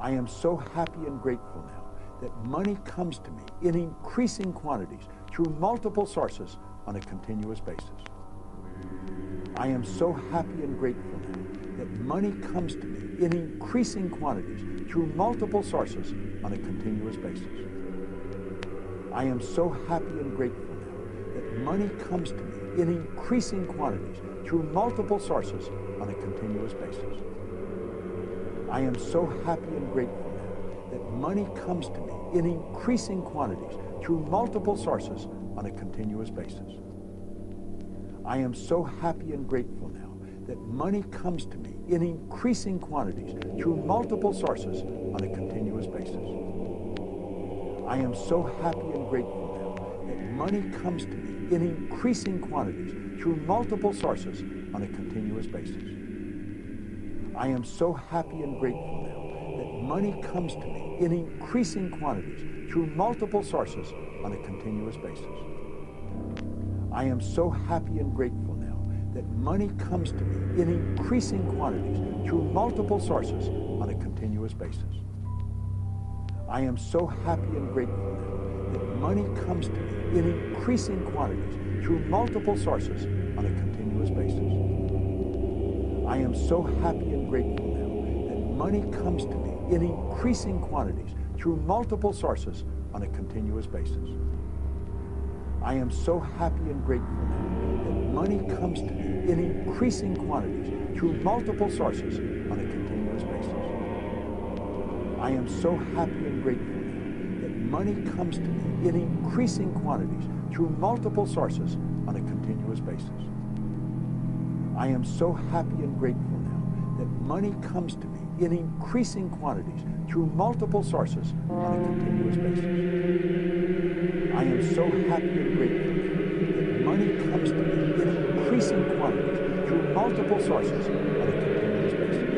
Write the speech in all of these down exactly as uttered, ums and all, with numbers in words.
I am so happy and grateful now that money comes to me in increasing quantities through multiple sources on a continuous basis. I am so happy and grateful now that money comes to me in increasing quantities through multiple sources on a continuous basis. I am so happy and grateful now that money comes to me in increasing quantities through multiple sources on a continuous basis. I am so happy and grateful now that money comes to me in increasing quantities through multiple sources on a continuous basis. I am so happy and grateful now that money comes to me in increasing quantities through multiple sources on a continuous basis. I am so happy and grateful now that money comes to me in increasing quantities through multiple sources on a continuous basis. I am so happy and grateful now that money comes to me in increasing quantities through multiple sources on a continuous basis. I am so happy and grateful now that money comes to me in increasing quantities through multiple sources on a continuous basis. I am so happy and grateful now that money comes to me in increasing quantities through multiple sources on a continuous basis. I am so happy and grateful now that money comes to me in increasing quantities through multiple sources on a continuous basis. I am so happy and grateful now that money comes to me in increasing quantities through multiple sources on a continuous basis. I am so happy and grateful now that money comes to me in increasing quantities through multiple sources on a continuous basis. I am so happy and grateful now that money comes to me in increasing quantities through multiple sources on a continuous basis. I am so happy and grateful that money comes to me in increasing quantities through multiple sources on a continuous basis.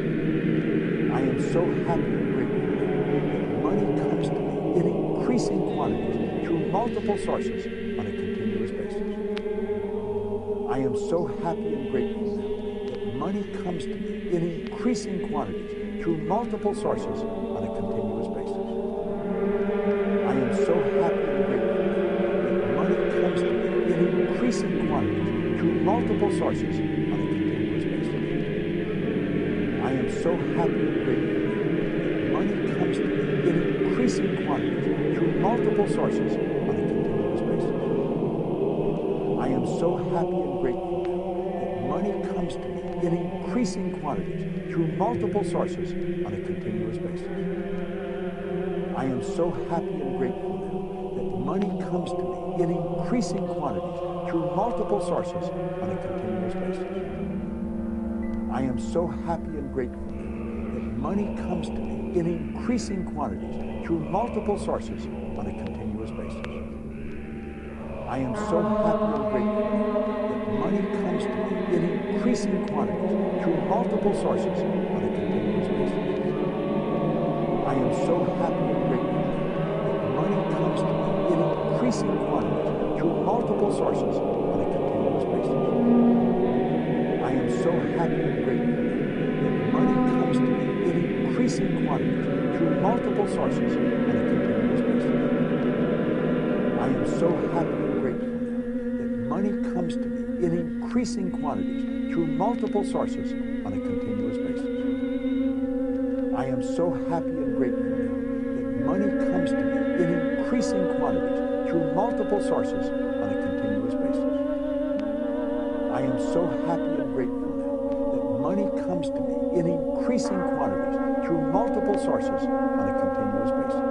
I am so happy and grateful that money comes to me in increasing quantities through multiple sources on a continuous basis. I am so happy and grateful now that money comes to me in increasing quantities through multiple sources on a continuous basis. I am so happy and grateful that money comes to me in increasing quantities through multiple sources on a continuous basis. I am so happy and grateful that money comes to me in increasing quantities through multiple sources on a continuous basis. I am so happy and grateful that money comes to me in increasing quantities through multiple sources on a continuous basis. I am so happy and grateful now that money comes to me in increasing quantities through multiple sources on a continuous basis. I am so happy and grateful now that money comes to me in increasing quantities through multiple sources on a continuous basis. I am so happy and grateful now that money comes to me in increasing quantities through multiple sources on a continuous basis. I am so happy and grateful that money comes to me in increasing quantities through multiple sources on a continuous basis. I am so happy and grateful that money comes to me in increasing quantities through multiple sources on a continuous basis. I am so happy and grateful that money comes to me in increasing quantities through multiple sources on a continuous basis. I am so happy and grateful now that money comes to me in increasing quantities through multiple sources on a continuous basis. I am so happy and grateful now that money comes to me in increasing quantities through multiple sources on a continuous basis.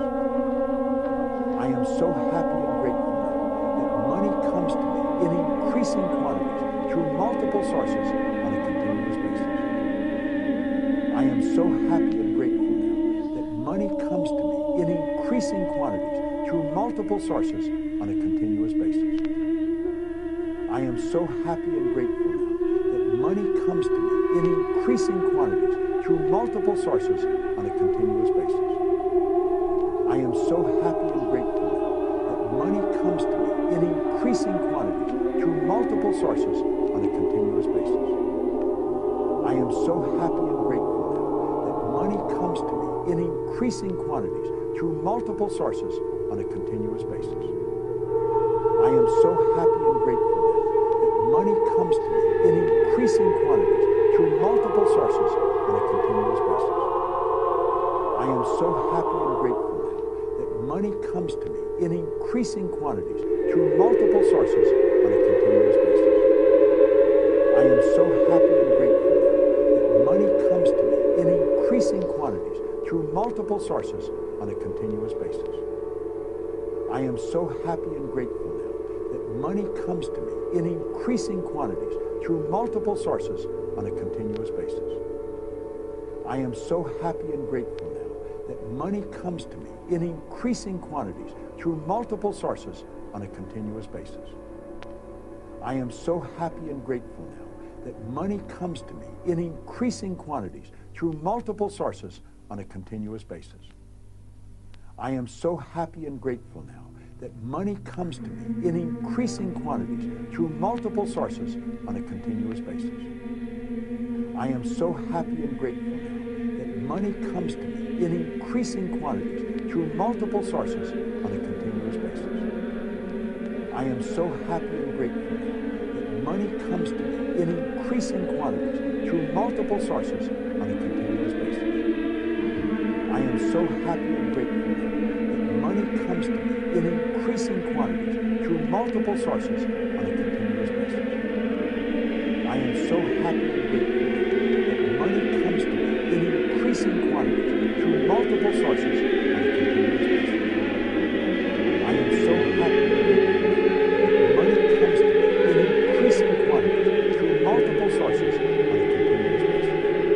I am so happy and grateful now that money comes to me in increasing quantities through multiple sources on a continuous basis. I am so happy and grateful now that money comes to me in increasing quantities through multiple sources on a continuous basis. I am so happy and grateful now that money comes to me in increasing quantities through multiple sources on a continuous basis. I am so happy and grateful now that money comes to me in increasing quantities through multiple sources on a continuous basis. I am so happy and grateful now that money comes to me in increasing quantities through multiple sources on a continuous basis. I am so happy and grateful now that money comes to me in increasing quantities through multiple sources on a continuous basis. I am so happy and grateful now that money comes to me in increasing quantities through multiple sources on a continuous basis. I am so happy and grateful now that money comes to me in increasing quantities through multiple sources on a continuous basis. I am so happy and grateful now that money comes to me in increasing quantities through multiple sources on a continuous basis. I am so happy and grateful now that money comes to me in increasing quantities through multiple sources on a continuous basis. I am so happy and grateful now that money comes to me in increasing quantities through multiple sources on a continuous basis. I am so happy and grateful now that money comes to me in increasing quantities through multiple sources on a continuous basis. I am so happy and grateful now that money comes to me in increasing quantities through multiple sources on a continuous basis. I am so happy and grateful now that money comes to me in increasing quantities through multiple sources on a continuous basis. I am so happy and grateful now that money comes to me in increasing quantities through multiple sources on a continuous basis. I am so happy and grateful that money comes to me in increasing quantities through multiple sources on a continuous basis. I am so happy and grateful that money comes to me in increasing quantities through multiple sources on a continuous basis.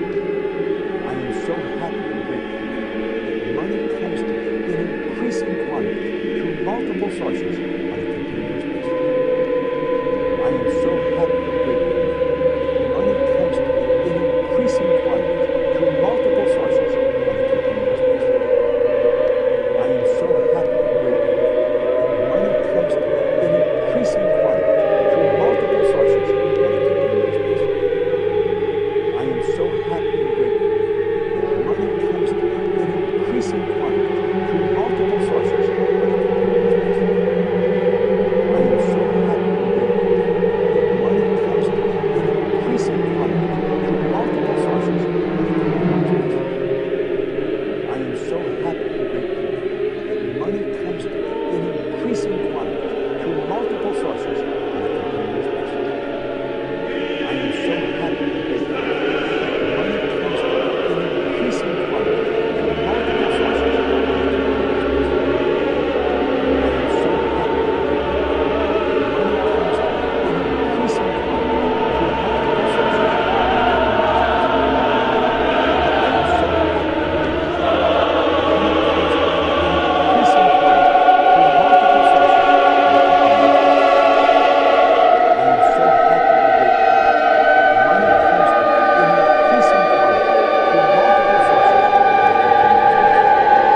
I am so happy and grateful that money comes to me in increasing quantities through multiple sources on a continuous basis. I am so happy and grateful that money comes to me in increasing quantities through multiple sources on a continuous basis. I am so happy and grateful that money comes to me in increasing quantities through multiple sources on a continuous basis. I am so happy and grateful that money comes to me in increasing quantities through multiple sources on a continuous basis. I am so happy and grateful that money comes to me in increasing quantities through multiple sources on a continuous basis. I am so happy and grateful that money comes to me in increasing quantities through multiple sources on a continuous basis. I am so happy and grateful that money comes to me in increasing quantities through multiple sources on a continuous basis. I am so happy and grateful that money comes to me in increasing quantities through multiple sources on a continuous basis. I am so happy and grateful that money comes to me in increasing quantities through multiple sources on a continuous basis. I am so happy and grateful that money comes to me in increasing quantities through multiple sources on a continuous basis.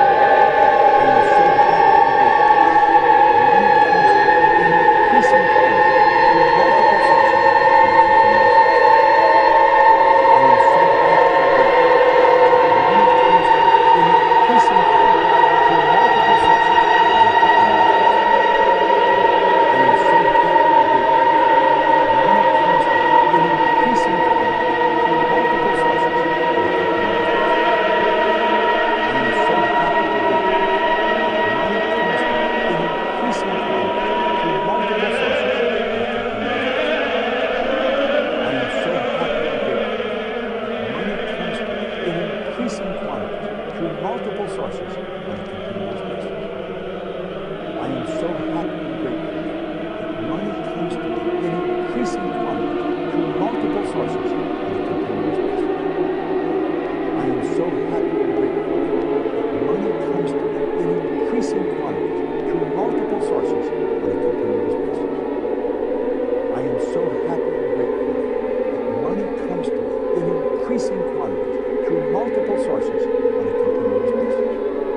I am so happy and grateful that money comes to me in increasing quantities through multiple sources on a continuous basis. I am so happy and grateful that money comes to me in increasing quantities through multiple sources on a continuous basis. I am so happy and grateful that money comes to me in increasing quantities through multiple sources on a continuous basis. I am so happy and grateful that money comes to me in increasing quantities through multiple sources on a continuous basis. I am so happy and grateful that money comes to me in increasing quantities through multiple sources on a continuous basis. I am so happy and grateful that money comes to me in increasing quantities through multiple sources on a continuous basis. I am so happy and grateful that money comes to me in increasing quantities through multiple sources on a continuous basis. I am so happy and grateful that money comes to me in increasing quantities through multiple sources on a continuous basis.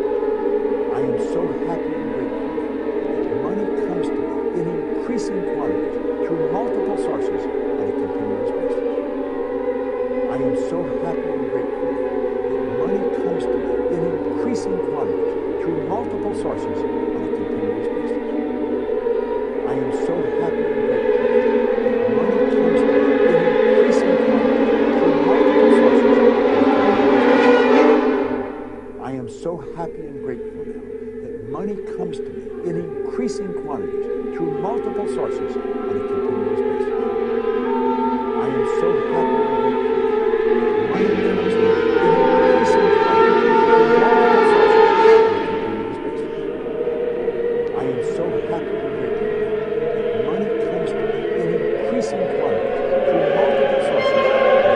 I am so happy and grateful that money comes to me in increasing quantities through multiple sources on a continuous basis. I am so happy and grateful that money comes to me in increasing quantities through multiple sources on a continuous basis. I am so happy and grateful that money comes to me in increasing quantities through multiple sources on a continuous basis. I am so happy and grateful now that money comes to me in increasing quantities through multiple sources on a continuous basis. I am so happy and grateful that money comes to me in increasing quantities through multiple sources on a continuous basis. I am so happy and grateful that money comes to me in increasing quantities through multiple sources on a continuous basis.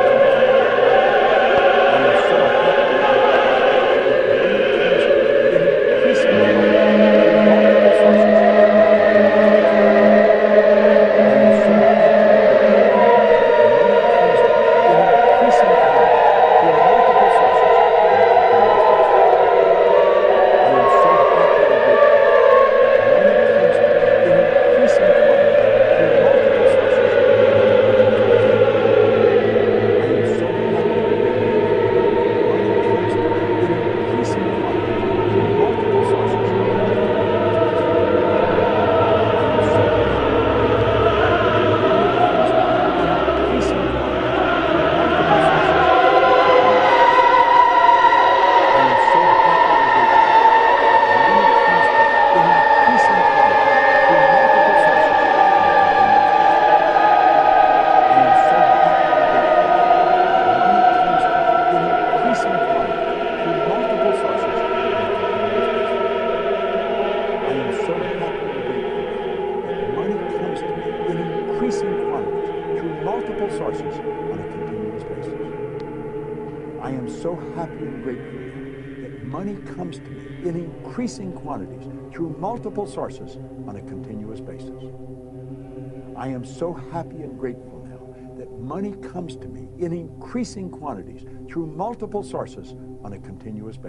I am so happy and grateful that money comes to me in increasing quantities through multiple sources on a I am so happy and grateful that money comes to me in increasing quantities through multiple sources on a continuous basis. I am so happy and grateful now that money comes to me in increasing quantities through multiple sources on a continuous basis.